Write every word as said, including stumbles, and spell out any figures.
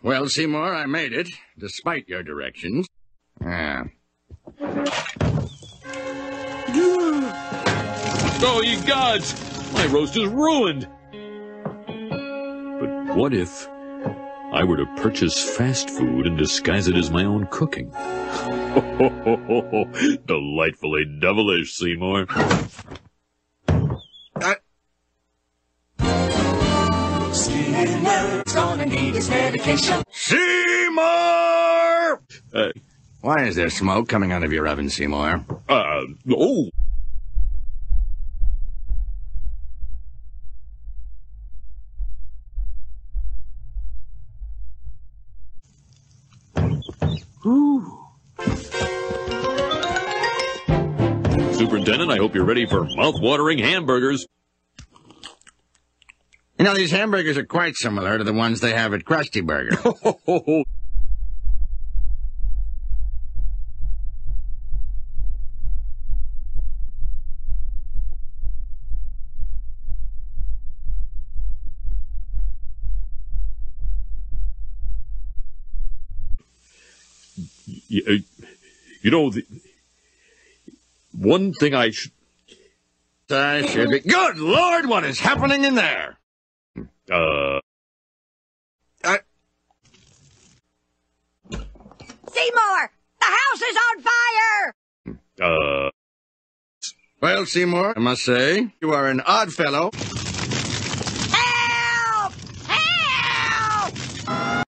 Well, Seymour, I made it, despite your directions. Ah. Oh, ye gods! My roast is ruined! But what if I were to purchase fast food and disguise it as my own cooking? Ho, ho, ho, ho, ho. Delightfully devilish, Seymour. I... Skinner's gonna need his medication. Seymour! Uh, Why is there smoke coming out of your oven, Seymour? uh, oh! Ooh. Superintendent, I hope you're ready for mouth-watering hamburgers. You know, these hamburgers are quite similar to the ones they have at Krusty Burger. you, you know, the, one thing I should... I should be... Good Lord, what is happening in there? Uh... I... Seymour! The house is on fire! Uh... Well, Seymour, I must say, you are an odd fellow.